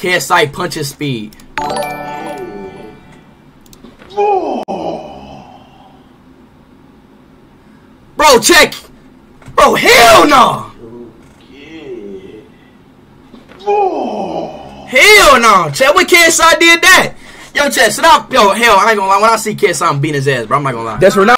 KSI punches speed. Bro, check. Bro, hell no. Hell no. Check when KSI did that. Yo, check, sit up. Yo, hell, I ain't gonna lie. When I see KSI, I'm beating his ass, bro. I'm not gonna lie. That's Ronaldo.